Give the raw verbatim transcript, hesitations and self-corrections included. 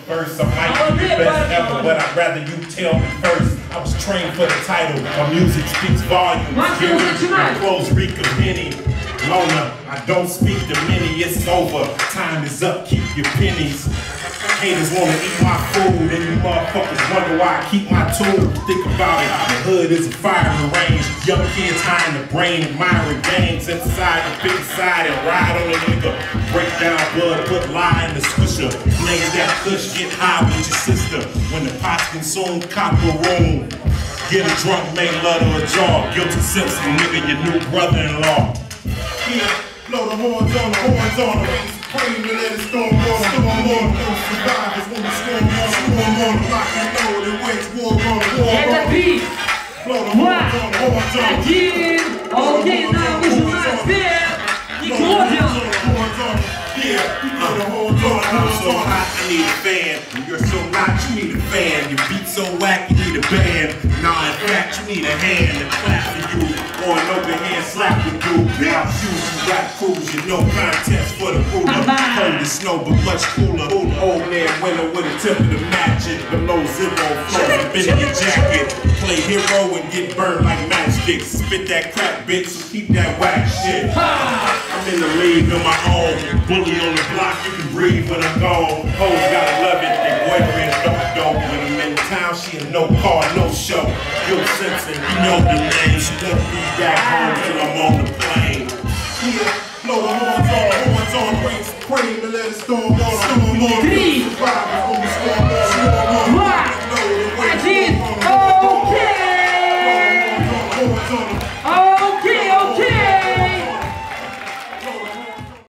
verse. I might be the best ever, but I'd rather you tell me first. I was trained for the title. My music speaks volumes. Close Rika Penny. Lona, I don't speak to many. It's over. Time is up. Keep your pennies. Haters wanna eat my food, and you motherfuckers wonder why I keep my tool. Think about it, the hood is a firing range. Young kids high in the brain, admiring gangs. Inside the big side and ride on a nigga. Break down blood, put lie in the swisher. Blaze that kush, get high with your sister. When the pot's consumed, cop a room. Get a drunk, make love to a jaw. Guilty Simpson, nigga, your new brother-in-law. Yeah, blow the horns on the horns on the Cream and let it storm on, storm on, those survivors when we storm on, storm on, lock and load and wage war on, war on. Это бит! Один! Окей, нам вышел на свет! Николодин! Yeah, I'm so hot, I need a fan. When you're so hot, you need a fan. Your beat so whack, you need a band. Nah, in fact, you need a hand to clap for you. Or an open hand slap with you. Without shoes, you rap crews. You know contest for the ruler. Cold as snow, but much cooler. Old man winner with a temper to match it. Below zero, flow in your jacket. Play hero and get burned like matchsticks. Spit that crap, bitch, so keep that whack shit. I'm in the league of my own. Bully on the block, you can breathe when I'm gone. Hoes gotta love it, their boyfriends don't dope. When I'm in town, she a no car, no show. Gil Simpson, you know the name. She won't be back home till I'm on the plane. Yeah, blow the horns on, horns on, bring some cream and let it storm on, storm on.